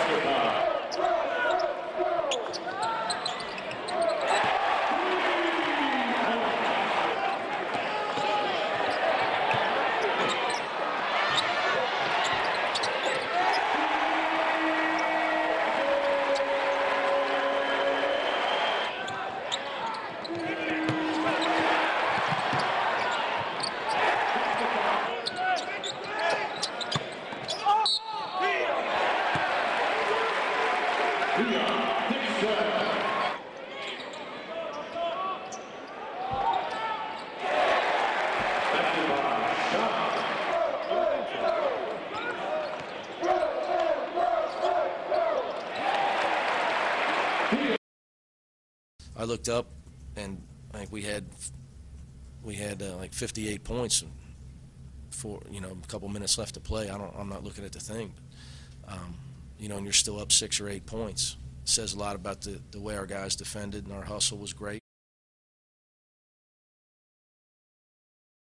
I looked up, and I think we had like 58 points for a couple minutes left to play. I'm not looking at the thing, but, and you're still up 6 or 8 points. It says a lot about the way our guys defended, and our hustle was great.